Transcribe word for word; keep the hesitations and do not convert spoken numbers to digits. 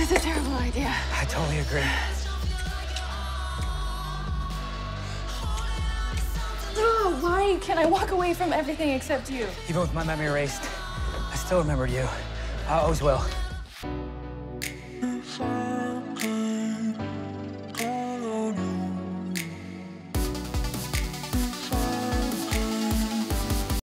is a terrible idea. I totally agree. Oh, why can I walk away from everything except you? Even with my memory erased, I still remember you. I always will.